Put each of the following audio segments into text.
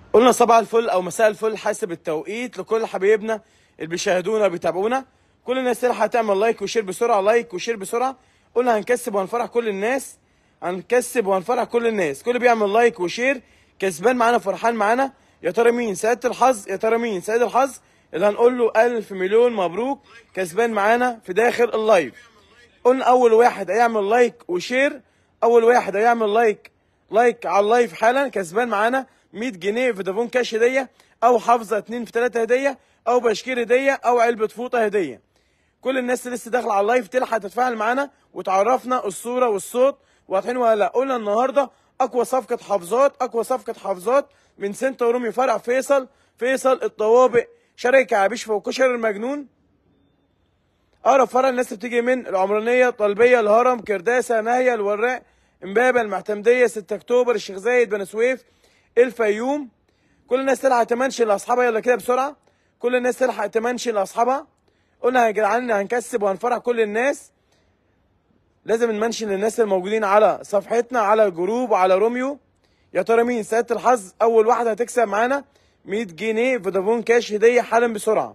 قلنا صباح الفل او مساء الفل حسب التوقيت لكل حبايبنا اللي بيشاهدونا وبيتابعونا. كل الناس تلحق تعمل لايك وشير بسرعه، لايك وشير بسرعه. قلنا هنكسب وهنفرح كل الناس، هنكسب وهنفرح كل الناس. كل بيعمل لايك وشير كسبان معانا، فرحان معانا. يا ترى مين سعادة الحظ؟ يا ترى مين سعيد الحظ اللي هنقول له الف مليون مبروك كسبان معانا في داخل اللايف؟ قلنا اول واحد هيعمل لايك وشير، اول واحد هيعمل لايك على اللايف حالا كسبان معانا 100 جنيه فودافون كاش هديه، او حافظه 2 في 3 هديه، او بشكير هديه، او علبه فوطه هديه. كل الناس اللي لسه داخله على اللايف تلحق تتفاعل معانا وتعرفنا الصوره والصوت واضحين ولا لا. قلنا النهارده اقوى صفقه حافظات، اقوى صفقه حافظات من سنتا رومي فرع فيصل الطوابق، شارع كعبيش فوق كشر المجنون. اقرب فرع الناس بتيجي من العمرانيه، طلبيه، الهرم، كرداسه، ناهيه، الوراق، امبابه، المعتمديه، 6 اكتوبر، الشيخ زايد، بني سويف، الفيوم. كل الناس تلحق تمنشن لاصحابها، يلا كده بسرعه. كل الناس تلحق تمنشن لاصحابها. قلنا يا جدعان هنكسب وهنفرح كل الناس. لازم نمنشن للناس الموجودين على صفحتنا على الجروب وعلى روميو. يا ترى مين سعادة الحظ؟ اول واحده هتكسب معانا 100 جنيه فودافون كاش هديه حالا بسرعه.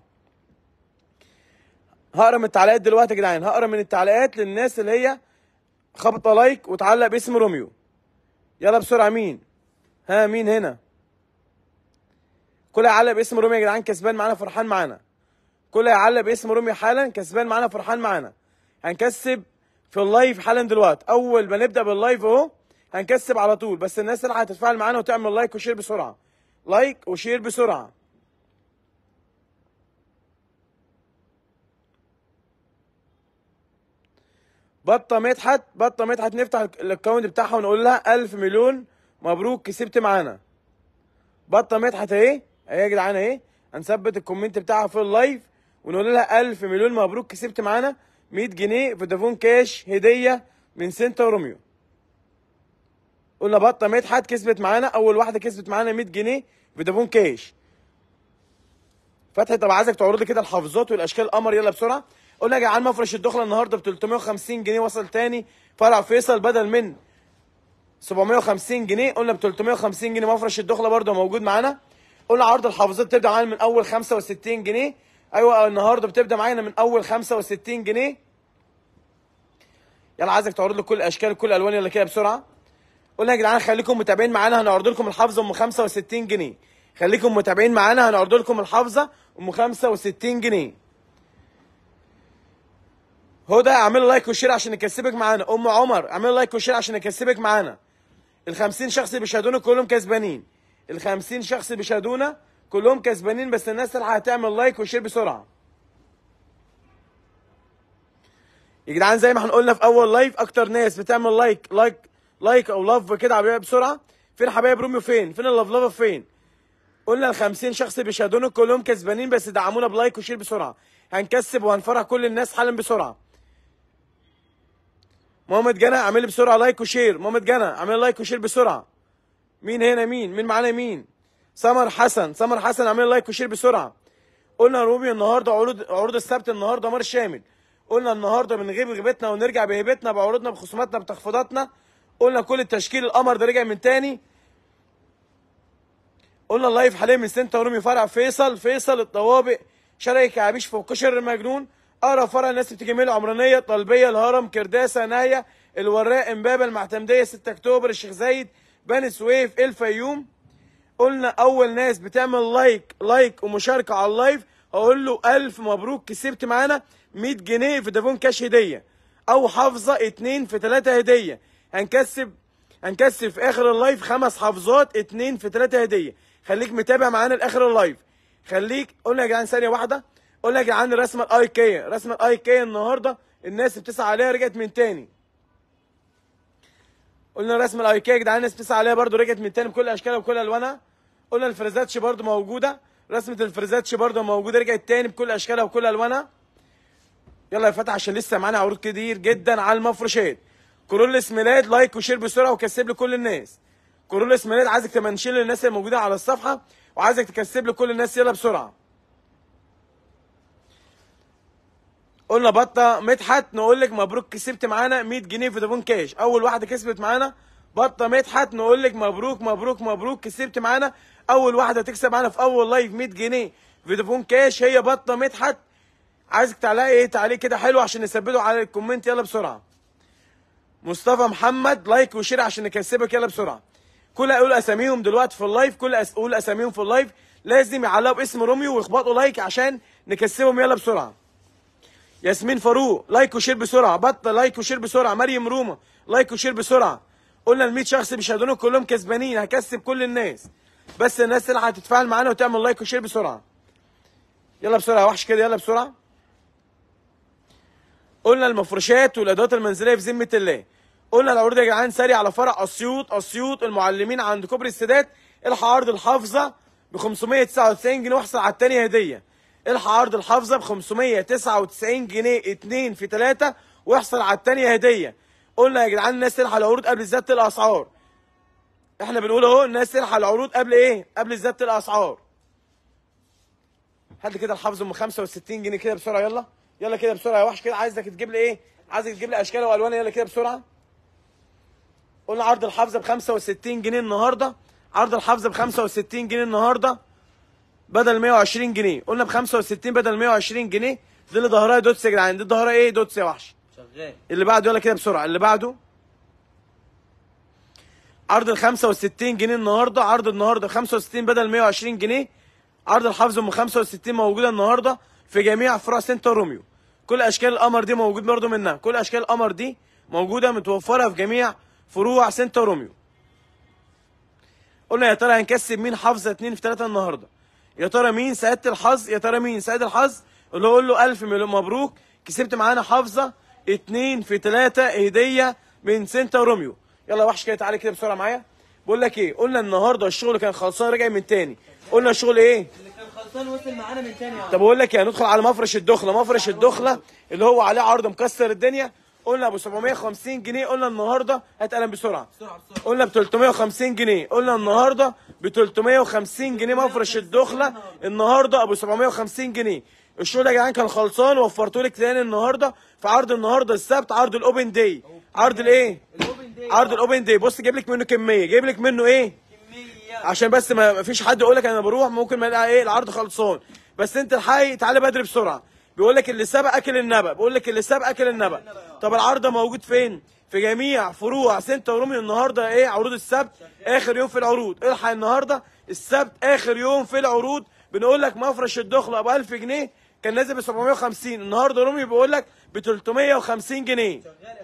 هقرا من التعليقات دلوقتي يا جدعان، هقرا من التعليقات للناس اللي هي خبطه لايك وتعلق باسم روميو. يلا بسرعه، مين؟ ها مين هنا؟ كل هيعلق باسم روميو يا جدعان كسبان معانا فرحان معانا. كل هيعلق باسم روميو حالا كسبان معانا فرحان معانا. هنكسب في اللايف حالا دلوقتي، اول ما نبدا باللايف اهو هنكسب على طول. بس الناس اللي هتتفاعل معانا وتعمل لايك وشير بسرعه، لايك وشير بسرعه. بطه مدحت نفتح الاكونت بتاعها ونقول لها الف مليون مبروك كسبت معانا. بطه مدحت اهي يا جدعان اهي، هنثبت الكومنت بتاعها في اللايف ونقول لها الف مليون مبروك كسبت معانا 100 جنيه فودافون كاش هديه من سنتا روميو. قلنا بطه مدحت كسبت معانا، اول واحده كسبت معانا 100 جنيه فودافون كاش. فتحي طب عايزك تعرض لي كده الحافظات والاشكال القمر، يلا بسرعه. قلنا يا جدعان مفرش الدخله النهارده ب 350 جنيه، وصل تاني فرع فيصل بدل من 750 جنيه. قلنا ب 350 جنيه مفرش الدخله برده موجود معانا. قلنا عرض الحافظات بتبدا معانا من اول 65 جنيه. ايوه النهارده بتبدا معانا من اول 65 جنيه. يلا عايزك تعرض لي كل الاشكال كل الالوان، يلا كده بسرعه. قلنا يا جدعان خليكم متابعين معانا، هنعرض لكم الحافظه ام 65 جنيه. خليكم متابعين معانا، هنعرض لكم الحافظه ام 65 جنيه. هدى اعمل لايك وشير عشان نكسبك معانا. ام عمر اعمل لايك وشير عشان نكسبك معانا. ال 50 شخص اللي بيشاهدونا كلهم كسبانين، ال 50 شخص اللي بيشاهدونا كلهم كسبانين. بس الناس تلحق هتعمل لايك وشير بسرعه يا جدعان. زي ما هنقولنا في اول لايف، اكتر ناس بتعمل لايك او لاف كده على بسرعه. فين حبايب روميو؟ فين اللفلفه؟ فين؟ قلنا ال 50 شخص اللي بيشاهدونا كلهم كسبانين، بس دعمونا بلايك وشير بسرعه. هنكسب وهنفرح كل الناس حالا بسرعه. محمد جنى اعمل لي بسرعه لايك وشير. محمد جنى اعمل لايك وشير بسرعه. مين هنا؟ مين معانا؟ مين؟ سمر حسن اعمل لايك وشير بسرعه. قلنا روميو النهارده عروض السبت النهارده مار شامل. قلنا النهارده بنغيب غيبتنا ونرجع بهيبتنا، بعروضنا بخصوماتنا بتخفيضاتنا. قلنا كل التشكيل القمر ده رجع من تاني. قلنا اللايف حاليا من سنتا رومي فرع فيصل الطوابق، شارع كعبيش فوق كشر المجنون. اقرب فرع الناس بتيجي من العمرانيه، طلبيه، الهرم، كرداسه، ناهيه، الوراق، امبابه، المعتمديه، 6 اكتوبر، الشيخ زايد، بني سويف، الفيوم. قلنا اول ناس بتعمل لايك ومشاركه على اللايف هقول له الف مبروك كسبت معانا 100 جنيه فودافون كاش هديه، او حافظه 2 في 3 هديه. هنكسب في اخر اللايف 5 حافظات 2 في 3 هديه. خليك متابع معانا لاخر اللايف. قلنا يا جدعان ثانيه واحده. قلنا يا جدعان رسمه الايكيا النهارده الناس بتسعى عليها رجعت من تاني. قلنا رسم الايكيا يا جدعان الناس بتسعى عليها برده رجعت من تاني بكل اشكالها وكل الوانها. قلنا الفريزاتش برده موجوده، رسمه الفريزاتش برده موجوده رجعت تاني بكل اشكالها وكل الوانها. يلا يا فتح عشان لسه معانا عروض كتير جدا على المفروشات. كوروليس ميلاد لايك وشير بسرعه وكسب لي كل الناس. كوروليس ميلاد عايزك تمنشن للناس اللي موجوده على الصفحه وعايزك تكسب لي كل الناس، يلا بسرعه. قلنا بطه مدحت نقول لك مبروك كسبت معانا 100 جنيه فودافون كاش. اول واحده كسبت معانا بطه مدحت نقول لك مبروك مبروك مبروك، كسبت معانا. اول واحده تكسب معانا في اول لايف 100 جنيه فودافون كاش هي بطه مدحت. عايزك تعلقي ايه تعليق كده حلو عشان نثبته على الكومنت. يلا بسرعه. مصطفى محمد لايك وشير عشان نكسبك. يلا بسرعه. كل اقول اساميهم دلوقتي في اللايف، كل اقول اساميهم في اللايف لازم يعلقوا باسم روميو ويخبطوا لايك عشان نكسبهم. يلا بسرعه. ياسمين فاروق لايك وشير بسرعه. بطه لايك وشير بسرعه. مريم روما لايك وشير بسرعه. قلنا ال 100 شخص بيشاهدونا كلهم كسبانين، هكسب كل الناس، بس الناس اللي هتتفاعل معانا وتعمل لايك وشير بسرعه. يلا بسرعه يا وحش كده. يلا بسرعه. قلنا المفروشات والادوات المنزليه في ذمه الله. قلنا العروض يا جدعان ساري على فرع اسيوط المعلمين عند كوبري السادات. الحق عرض الحافظه ب 599 جنيه واحصل على الثانيه هديه. الحق عرض الحافظه ب 599 جنيه 2 في 3 واحصل على الثانيه هديه. قلنا يا جدعان الناس تلحق العروض قبل زياده الاسعار. احنا بنقول اهو الناس تلحق العروض قبل ايه؟ قبل زياده الاسعار. هات لي كده الحافظ ام 65 جنيه كده بسرعه. يلا يلا كده بسرعه يا وحش كده. عايزك تجيب لي ايه؟ عايزك تجيب لي اشكال والوان. يلا كده بسرعه. قلنا عرض الحافظه ب 65 جنيه النهارده. عرض الحافظه ب 65 جنيه النهارده بدل 120 جنيه. قلنا ب 65 بدل 120 جنيه. دي اللي ظهرها دوتس يا جدعان. دي ظهرها ايه؟ دوتس يا وحش. شغال. اللي بعده يلا كده بسرعه. اللي بعده عرض ال 65 جنيه النهارده. عرض النهارده 65 بدل 120 جنيه. عرض الحافظ ام 65 موجوده النهارده في جميع فروع سنتر روميو. كل اشكال القمر دي موجود برده منها. كل اشكال القمر دي موجوده متوفره في جميع فروع سنتر روميو. قلنا يا ترى هنكسب مين حافظه 2 في 3 النهارده؟ يا ترى مين سعاده الحظ؟ يا ترى مين سعيد الحظ اللي اقول له الف مبروك كسبت معانا حافظه 2 في 3 هديه من سنتر روميو. يلا يا وحش كده تعالى كده بسرعه معايا. بقول لك ايه؟ قلنا النهارده الشغل كان خلصان رجع من تاني. قلنا الشغل ايه؟ اللي كان خلصان وصل معانا من تاني. طب اقول لك ايه؟ هندخل على مفرش الدخله. مفرش الدخله اللي هو عليه عرض مكسر الدنيا. قلنا ابو 750 جنيه. قلنا النهارده هات قلم بسرعه. قلنا ب 350 جنيه. قلنا النهارده ب 350 جنيه مفرش الدخله النهارده ابو 750 جنيه. الشغل يا جدعان كان خلصان وفرته لك تاني النهارده في عرض النهارده السبت. عرض الاوبن داي. عرض الايه؟ عرض الاوبن داي. بص جايب لك منه كميه. جايب لك منه ايه؟ عشان بس ما فيش حد يقول لك انا بروح ممكن ما الاقي ايه العرض خلصان. بس انت الحقيقي تعالى بدري بسرعه. بيقول لك اللي سبق اكل النبأ. بيقول لك اللي سبق اكل النبأ. طب العرض موجود فين؟ في جميع فروع سنتر روميو النهارده. ايه؟ عروض السبت اخر يوم في العروض. الحق النهارده السبت اخر يوم في العروض. بنقول لك مفرش الدخله ب 1000 جنيه كان نازل ب 750. النهارده روميو بيقول لك ب 350 جنيه.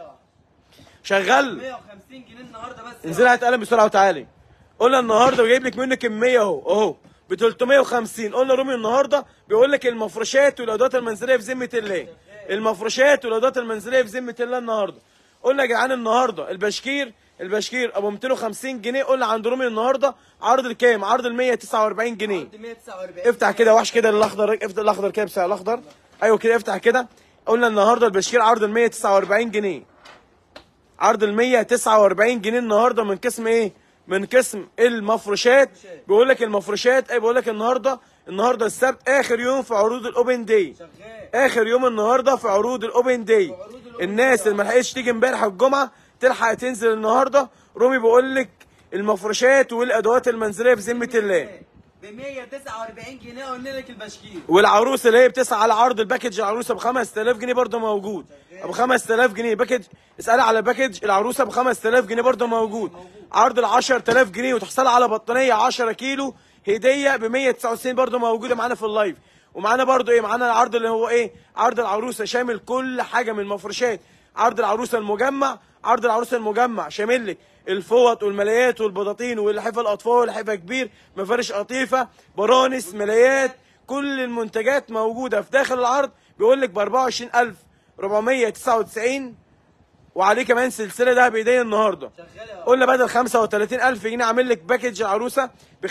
شغال 150 جنيه النهارده بس. انزل هات قلم بسرعه وتعالي. قلنا النهارده جايب لك منه كميه اهو ب 350. قلنا روميو النهارده بيقول لك المفروشات والادوات المنزليه في ذمه الله. المفروشات والادوات المنزليه في ذمه الله النهارده. قلنا يا جدعان النهارده البشكير ابو 250 جنيه. قلنا عند روميو النهارده عرض الكام؟ عرض ال 149 جنيه. عرض 149. افتح كده وحش كده الاخضر. افتح الاخضر كده بسعر الاخضر. ايوه كده افتح كده. قلنا النهارده البشكير عرض ال 149 جنيه. عرض ال 149 جنيه النهارده من قسم ايه؟ من قسم المفروشات. بيقول لك المفروشات بيقول لك النهارده السبت اخر يوم في عروض الاوبن داي. اخر يوم النهارده في عروض الاوبن داي. الناس اللي ما لحقتش تيجي امبارح الجمعه تلحق تنزل النهارده. رومي بيقول لك المفروشات والادوات المنزليه في ذمه الله ب 149 جنيه. قلنا لك البشكير. والعروسه اللي هي بتسعى على عرض الباكج العروسه ب 5000 جنيه برضه موجود. ابو 5000 جنيه باكج. اسالي على باكج العروسه ب 5000 جنيه برضه موجود. عرض ال 10000 جنيه وتحصل على بطانيه 10 كيلو هديه ب 199 برضه موجوده معانا في اللايف. ومعانا برضه ايه؟ معانا العرض اللي هو ايه؟ عرض العروسه شامل كل حاجه من المفروشات. عرض العروسه المجمع. عرض العروسه المجمع شامل لك الفوط والملايات والبطاطين واللحافه الاطفال واللحافه كبير مفارش قطيفه برانس ملايات. كل المنتجات موجوده في داخل العرض. بيقول لك ب 24499 وعليه كمان سلسله دهب هديه النهارده. قلنا بدل 35000 جنيه عامل لك باكج العروسه ب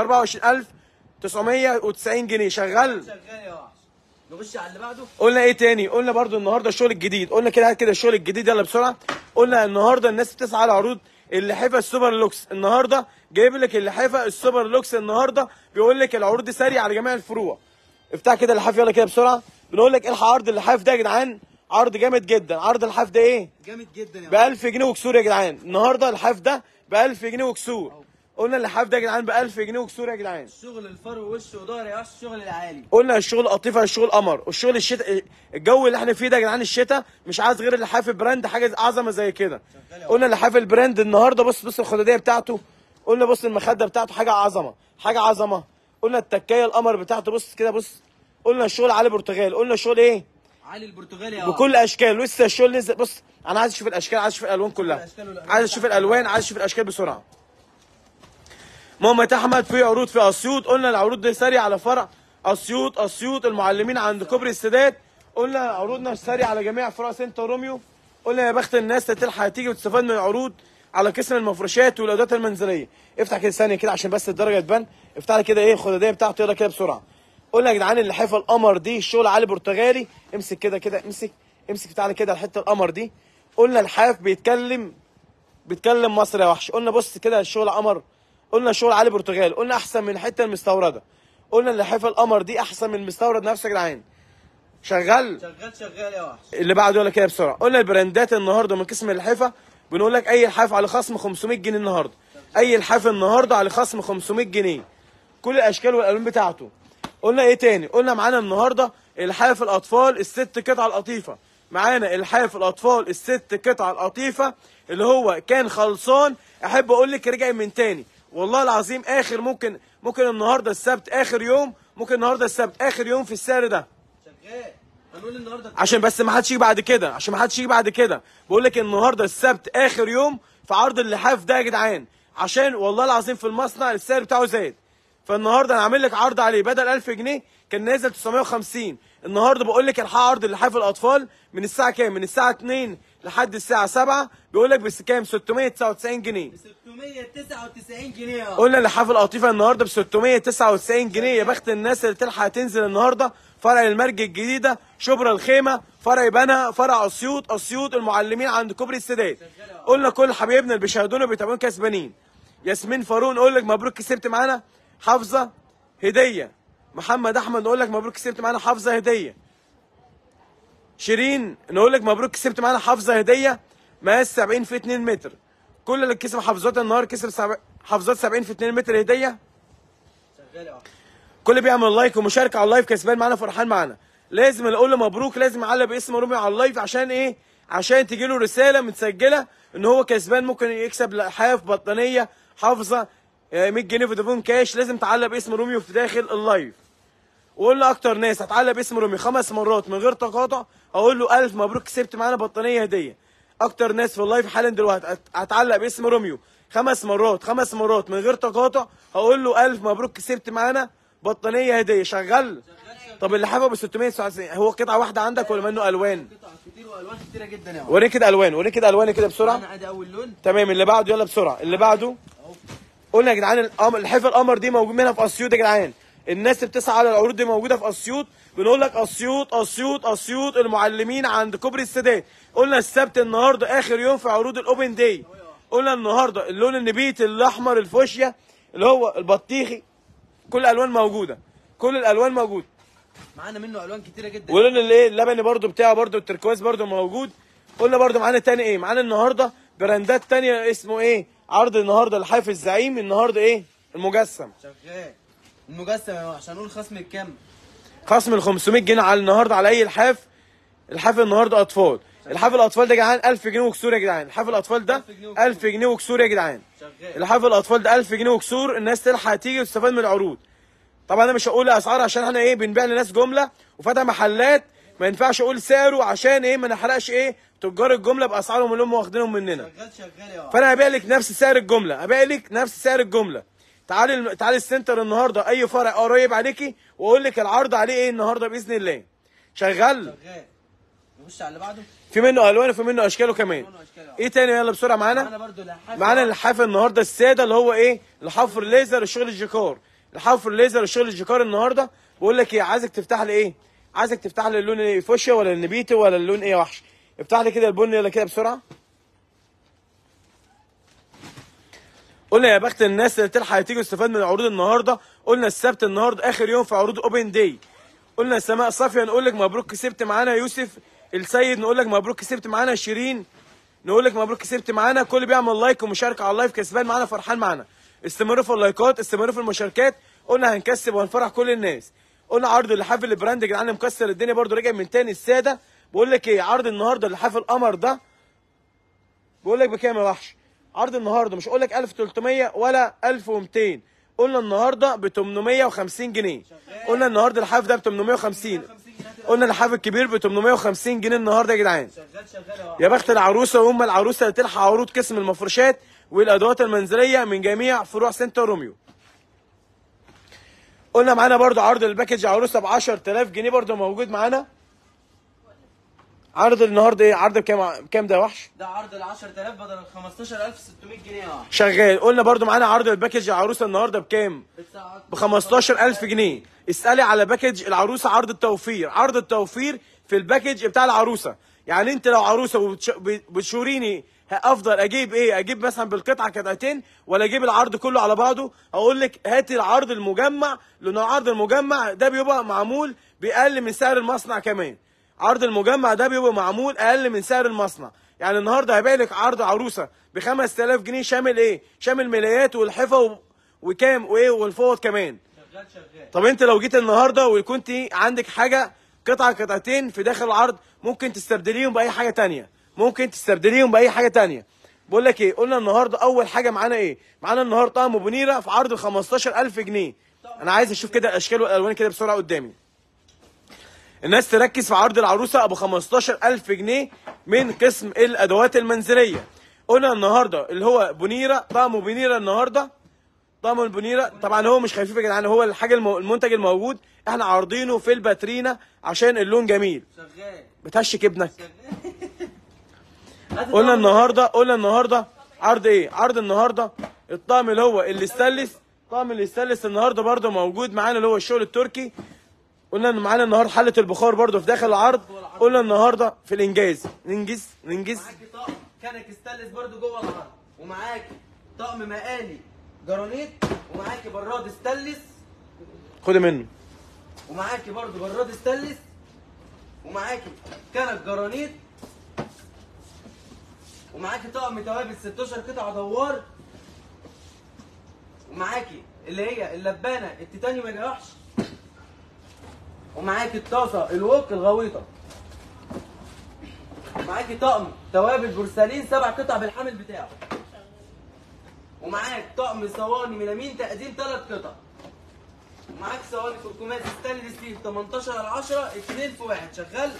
24990 جنيه. شغال يا وحش. نخش على اللي بعده. قلنا ايه تاني؟ قلنا برضو النهارده الشغل الجديد. قلنا كده كده الشغل الجديد. يلا بسرعه. قلنا النهارده الناس بتسعى على عروض اللحافه السوبر لوكس. النهارده جايب لك اللحافه السوبر لوكس. النهارده بيقول لك العروض دي ساريه على جميع الفروع. افتح كده اللحاف يلا كده بسرعه. بنقول لك الحق عرض اللحاف ده يا جدعان. عرض جامد جدا. عرض الحاف ده ايه؟ جامد جدا ب 1000 جنيه وكسور يا جدعان. النهارده الحاف ده ب 1000 جنيه وكسور. قلنا اللحاف ده يا جدعان ب 1000 جنيه وكسور يا جدعان. الشغل الفرو وش وظهر يا وحش، الشغل العالي. قلنا الشغل قطيفه، الشغل قمر، والشغل الشتاء. الجو اللي احنا فيه ده يا جدعان الشتاء مش عايز غير اللحاف البراند، حاجه اعظم زي كده. قلنا اللحاف البراند النهارده بص الخداديه بتاعته. قلنا بص المخده بتاعته حاجه عظمه، حاجه عظمه. قلنا التكايه القمر بتاعته بص كده بص. قلنا الشغل علي برتغال. قلنا الشغل ايه؟ علي البرتغالي يا بكل اشكال. لسه الشغل نزل. بص انا عايز اشوف الاشكال، عايز اشوف الالوان كلها، عايز اشوف الالوان، عايز اشوف الاشكال بسرعه. ماما احمد في عروض في اسيوط. قلنا العروض دي ساريه على فرع اسيوط المعلمين عند كوبري السادات. قلنا عروضنا ساريه على جميع فروع سنتر روميو. قلنا يا بخت الناس اللي تلحق تيجي وتستفاد من العروض على قسم المفروشات والادوات المنزليه. افتح كده ثانيه كده عشان بس الدرجه تبان. افتح لي كده ايه الخداديه بتاعته، يلا كده بسرعه. قلنا يا جدعان اللحافه القمر دي الشغل علي برتغالي. امسك كده امسك تعالى كده الحته القمر دي. قلنا الحاف بيتكلم مصري يا وحش. قلنا بص كده الشغل قمر. قلنا شغل علي برتغال. قلنا احسن من الحته المستورده. قلنا اللحافه القمر دي احسن من المستورد نفسه يا جدعان. شغال يا وحش. اللي بعده يلا كده بسرعه. قلنا البراندات النهارده من قسم اللحافه بنقول لك اي لحاف على خصم 500 جنيه النهارده. اي لحاف النهارده على خصم 500 جنيه. كل الاشكال والالوان بتاعته. قلنا ايه تاني؟ قلنا معانا النهارده الحاف الاطفال الست قطعه القطيفه. معانا الحاف الاطفال الست قطعه القطيفه اللي هو كان خلصان. احب اقول لك رجع من تاني والله العظيم. اخر ممكن النهارده السبت اخر يوم. ممكن النهارده السبت اخر يوم في السعر ده. شغال. هنقول النهارده عشان بس ما حدش يجي بعد كده، بقول لك النهارده السبت اخر يوم في عرض اللحاف ده يا جدعان. عشان والله العظيم في المصنع السعر بتاعه زاد. فالنهارده انا عامل لك عرض عليه بدل 1000 جنيه كان نازل 950. النهارده بقول لك الحق عرض اللحاف الاطفال من الساعه كام؟ من الساعه 2 لحد الساعه 7 بيقول لك بس كام؟ 699 جنيه. ب 699 جنيه. قلنا اللحاف القطيفه النهارده ب 699 جنيه. يا بخت الناس اللي تلحق تنزل النهارده فرع المرج الجديده، شبرا الخيمه، فرع بنها، فرع اسيوط المعلمين عند كوبري السادات. قلنا كل حبايبنا اللي بيشاهدونا بيتابعونا كسبانين. ياسمين فاروق نقول لك مبروك كسبت معانا حافظه هديه. محمد احمد نقول لك مبروك كسبت معانا حافظه هديه. شيرين نقول لك مبروك كسبت معانا حافظه هديه مقاس 70 في 2 متر. كل اللي كسب حافظات النهار كسب حافظات 70 في 2 متر هديه. شغال يا وحش. كل اللي بيعمل لايك ومشاركه على اللايف كسبان معانا فرحان معانا. لازم نقول له مبروك، لازم يعلق باسم رومي على اللايف. عشان ايه؟ عشان تجي له رساله متسجله ان هو كسبان. ممكن يكسب لحاف بطانيه حافظه 100 جنيه فودافون كاش. لازم تعلق باسم روميو في داخل اللايف. وقلنا اكتر ناس هتعلق باسم روميو 5 مرات من غير تقاطع اقول له 1000 مبروك كسبت معانا بطانيه هديه. اكتر ناس في اللايف حالا دلوقتي هتعلق باسم روميو 5 مرات من غير تقاطع هقول له 1000 مبروك كسبت معانا بطانيه هديه. شغال. طب اللي حابه ب 699 هو قطعه واحده عندك ولا منه الوان؟ قطع كتير والوان كتيره جدا يا وحش. وريني كده الوان كده بسرعه. انا ادي اول لون. تمام اللي بعده يلا بسرعه. اللي بعده قلنا يا جدعان الحفا القمر دي موجود منها في اسيوط يا جدعان. الناس اللي بتسعى على العروض دي موجوده في اسيوط. بنقول لك اسيوط المعلمين عند كوبري السادات. قلنا السبت النهارده اخر يوم في عروض الاوبن داي. قلنا النهارده اللون النبيتي الاحمر الفوشيا اللي هو البطيخي. كل الالوان موجوده، كل الالوان موجوده. معانا منه الوان كتيره جدا. ولون الايه اللبني برده بتاعه برده التركواز برده موجود. قلنا برده معانا تاني ايه؟ معانا النهارده براندات تانيه اسمه ايه؟ عرض النهارده الحاف الزعيم. النهارده ايه؟ المجسم. شغال. المجسم يا وحش. هنقول خصم الكام؟ خصم ال 500 جنيه على النهارده على اي الحاف. الحاف النهارده اطفال. الحاف الاطفال ده يا جدعان 1000 جنيه وكسور يا جدعان. الحاف الاطفال ده 1000 جنيه وكسور يا جدعان. شغال. الحاف الاطفال ده 1000 جنيه وكسور. الناس تلحق تيجي وتستفاد من العروض. طبعا انا مش هقول اسعار عشان احنا ايه بنبيع لناس جمله وفتح محلات. ما ينفعش اقول سعره عشان ايه ما نحرقش ايه تجار الجمله باسعارهم اللي هم واخدينهم مننا. شغال يا وحش. فانا هبيع لك نفس سعر الجمله، هبيع لك نفس سعر الجمله. تعالي السنتر النهارده اي فرع قريب عليكي واقول لك العرض عليه ايه النهارده باذن الله. شغال. نخش على اللي بعده. في منه الوان وفي منه اشكاله كمان. ايه تاني يلا بسرعه معانا. معانا اللحاف النهارده الساده اللي هو ايه؟ الحفر ليزر الشغل الجيكار. الحفر ليزر الشغل الجيكار النهارده بقول لك ايه؟ عايزك تفتح لي ايه؟ عايزك تفتح لي اللون ايه؟ فوشيا ولا النبيتي ولا اللون ايه يا وحش؟ افتح لي كده البني يلا كده بسرعه. قلنا يا بخت الناس اللي تلحق تيجي تستفاد من العروض النهارده. قلنا السبت النهارده اخر يوم في عروض اوبن داي. قلنا سماء صافيه نقول لك مبروك كسبت معانا يوسف السيد نقول لك مبروك كسبت معانا. شيرين نقول لك مبروك كسبت معانا. كل بيعمل لايك ومشاركه على اللايف كسبان معانا، فرحان معانا. استمروا في اللايكات، استمروا في المشاركات. قلنا هنكسب وهنفرح كل الناس. قلنا عرض اللحاف البراند يا جدعان مكسر الدنيا برده، رجع من تاني الساده. بقول لك ايه، عرض النهارده اللحاف القمر ده بقول لك بكام يا وحش؟ عرض النهارده مش هقول لك 1300 ولا 1200، قلنا النهارده ب 850 جنيه. قلنا النهارده اللحاف ده ب 850. قلنا اللحاف الكبير ب 850 جنيه النهارده يا جدعان. شغال يا بخت العروسه وام العروسه اللي تلحق عروض قسم المفروشات والادوات المنزليه من جميع فروع سنتر روميو. قلنا معانا برضو عرض الباكج عروسه ب 10000 جنيه برضو موجود معانا. عرض النهارده ايه؟ عرض بكام ده يا وحش؟ ده عرض ال 10000 بدل ال 15600 جنيه يا وحش. شغال. قلنا برضو معانا عرض الباكج عروسه النهارده بكام؟ ب 15000 جنيه. اسالي على باكج العروسه عرض التوفير. عرض التوفير في الباكج بتاع العروسه. يعني انت لو عروسه وبتشوريني افضل اجيب ايه؟ اجيب مثلا بالقطعه قطعتين ولا اجيب العرض كله على بعضه؟ اقول لك هاتي العرض المجمع، لان العرض المجمع ده بيبقى معمول باقل من سعر المصنع كمان. عرض المجمع ده بيبقى معمول اقل من سعر المصنع. يعني النهارده هيبيع لك عرض عروسه ب 5000 جنيه شامل ايه؟ شامل ملايات والحفه وكام وايه والفوط كمان. شغال. طب انت لو جيت النهارده وكنت عندك حاجه قطعه قطعتين في داخل العرض، ممكن تستبدليهم باي حاجه تانية. ممكن تستبدليهم باي حاجه تانية. بقول لك ايه، قلنا النهارده اول حاجه معانا ايه؟ معانا النهارده طقم بونيره في عرض 15000 جنيه. انا عايز اشوف كده الاشكال والالوان كده بسرعه قدامي. الناس تركز في عرض العروسه ابو 15000 جنيه من قسم الادوات المنزليه. قلنا النهارده اللي هو بونيره، طقم بونيره النهارده. طقم البونيره طبعا هو مش خفيف يا جدعان، هو الحاجه المنتج الموجود احنا عارضينه في الباترينا عشان اللون جميل. شغال. بتهشك ابنك. شغال. قلنا النهارده عرض ايه؟ عرض النهارده الطقم اللي هو الاستانلس. طقم الاستانلس النهارده برده موجود معانا اللي هو الشغل التركي. قلنا ان معانا النهارده حله البخار برده في داخل العرض. قلنا النهارده في الانجاز ننجز. معاكي طقم كانك استانلس برضو جوه العرض، ومعاكي طقم مقالي جرانيت، ومعاكي براد استانلس. خدي منه. ومعاكي برضو براد استانلس، ومعاكي كنك جرانيت، ومعاكي طقم توابل 16 قطعه دوار، ومعاكي اللي هي اللبانه التيتانيوم ما يجرحش، ومعاكي الطاسه الوك الغويطه، ومعاكي طقم توابل بورسلين 7 قطع بالحامل بتاعه، ومعاك طقم صواني ميلامين تقديم 3 قطع، ومعاك صواني كركمات ستانلس ستيل 18x10 2 في 1 شغال،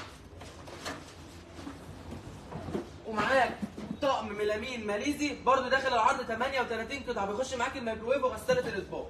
ومعاك طقم ميلامين ماليزي برضو داخل العرض 38 قطعه بيخش معاك الميكروويف وغساله الاطباق،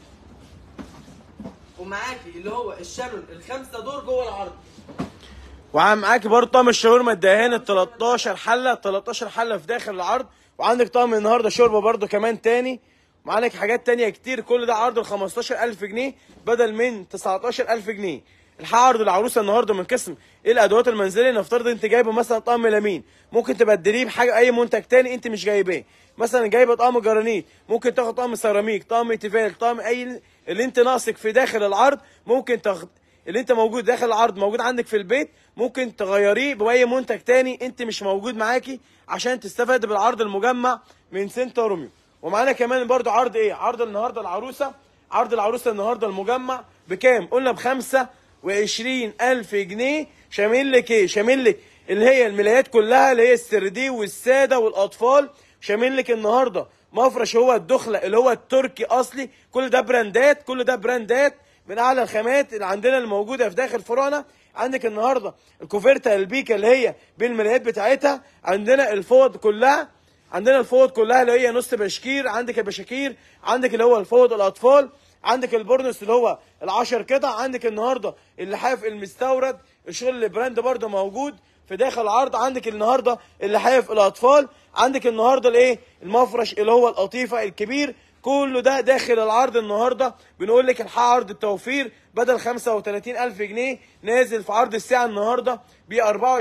ومعاكي اللي هو الشانون ال5 دور جوه العرض، ومعاكي برضه طقم الشاورما الدهان ال 13 حله. 13 حله في داخل العرض. وعندك طقم النهارده شوربه برضه كمان تاني. وعندك حاجات تانية كتير. كل ده عرض ال 15000 جنيه بدل من 19000 جنيه. الحق عرض العروسه النهارده من قسم الادوات المنزليه. نفترض انت جايبه مثلا طقم ميلامين، ممكن تبدليه بحاجه اي منتج تاني انت مش جايباه. مثلا جايبه طقم جرانيت، ممكن تاخد طقم سيراميك، طقم تيفال، طقم اي اللي انت ناقصك في داخل العرض ممكن تاخد. اللي انت موجود داخل العرض موجود عندك في البيت، ممكن تغيريه باي منتج تاني انت مش موجود معاكي عشان تستفاد بالعرض المجمع من سنتر روميو. ومعانا كمان برضو عرض ايه؟ عرض النهارده العروسه. عرض العروسه النهارده المجمع بكام؟ قلنا ب 25000 جنيه. شامل لك ايه؟ شامل لك اللي هي الملايات كلها اللي هي السردي والساده والاطفال. شامل لك النهارده مفرش هو الدخله اللي هو التركي اصلي. كل ده براندات، كل ده براندات من اعلى الخامات اللي عندنا الموجوده في داخل فروعنا. عندك النهارده الكوفرتا البيكا اللي هي بالملايات بتاعتها. عندنا الفوط كلها، عندنا الفوط كلها اللي هي نص بشكير. عندك البشاكير، عندك اللي هو الفوط الاطفال، عندك البورنوس اللي هو ال10 قطع. عندك النهارده اللحاف المستورد الشغل البراند برده موجود في داخل العرض. عندك النهارده اللحاف الاطفال. عندك النهارده الايه؟ المفرش اللي هو القطيفه الكبير. كله ده داخل العرض النهارده. بنقول لك الحق عرض التوفير بدل 35000 جنيه نازل في عرض الساعه النهارده ب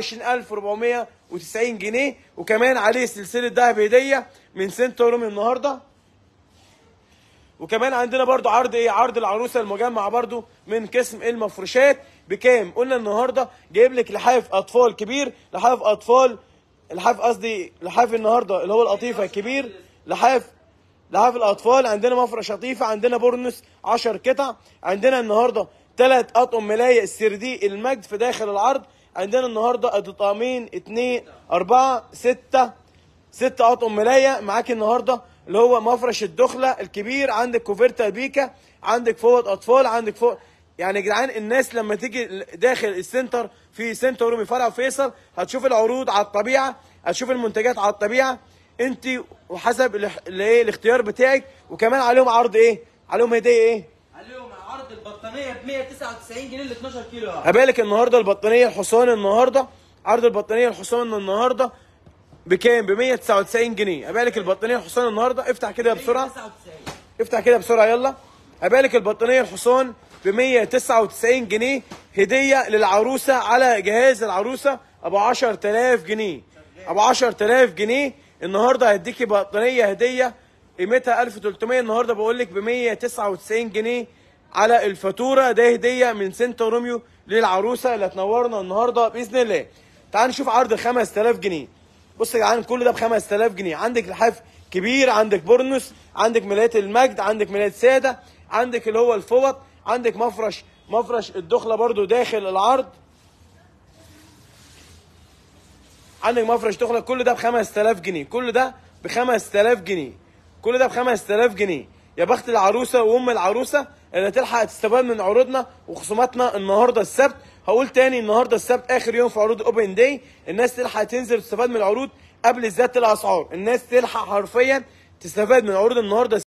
24490 جنيه. وكمان عليه سلسله ذهب هديه من سنتر روميو النهارده. وكمان عندنا برضو عرض ايه؟ عرض العروسه المجمع برضو من قسم المفروشات. بكام؟ قلنا النهارده جايب لك لحاف اطفال كبير، لحاف اطفال، لحاف النهارده اللي هو القطيفه كبير، لحاف الاطفال. عندنا مفرش قطيفه، عندنا بورنس 10 قطع، عندنا النهارده 3 اطقم ملايه السردي المجد في داخل العرض. عندنا النهارده طقمين 2 4 6 اطقم ملايه معاك النهارده اللي هو مفرش الدخله الكبير، عندك كوفرتا بيكا، عندك فوط اطفال، عندك فوق. يعني يا جدعان الناس لما تيجي داخل السنتر في سنتر رومي فرع فيصل هتشوف العروض على الطبيعه، هتشوف المنتجات على الطبيعه انت وحسب الاختيار بتاعك. وكمان عليهم عرض ايه؟ عليهم هديه ايه؟ عليهم عرض البطانيه ب 199 جنيه ل 12 كيلو. هبالك النهارده البطانيه الحصان، النهارده عرض البطانيه الحصان النهارده بكام؟ ب 199 جنيه. هبالك البطانيه الحصان النهارده، افتح كده بسرعه، افتح كده بسرعه يلا. هبالك البطانيه الحصان ب 199 جنيه هديه للعروسه على جهاز العروسه ابو 10000 جنيه. ابو 10000 جنيه النهارده هديكي بطانيه هديه قيمتها 1300، النهارده بقول لك ب 199 جنيه على الفاتوره. ده هديه من سنتر روميو للعروسه اللي هتنورنا النهارده باذن الله. تعال نشوف عرض 5000 جنيه. بص يا جدعان كل ده ب 5000 جنيه. عندك لحاف كبير، عندك بورنوس، عندك ملايات المجد، عندك ملايات ساده، عندك اللي هو الفوط، عندك مفرش الدخله برضو داخل العرض، عندك مفرش دخله. كل ده ب 5000 جنيه، كل ده ب 5000 جنيه، كل ده ب 5000 جنيه. يا بخت العروسه وام العروسه اللي تلحق تستفاد من عروضنا وخصوماتنا النهارده السبت. هقول تاني النهارده السبت اخر يوم في عروض اوبن داي، الناس تلحق تنزل وتستفاد من العروض قبل زياده الاسعار. الناس تلحق حرفيا تستفاد من عروض النهارده.